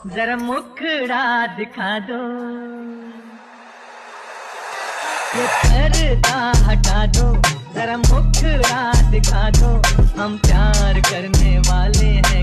जरा मुखड़ा दिखा दो, ये पर्दा हटा दो, जरा मुखड़ा दिखा दो। हम प्यार करने वाले हैं।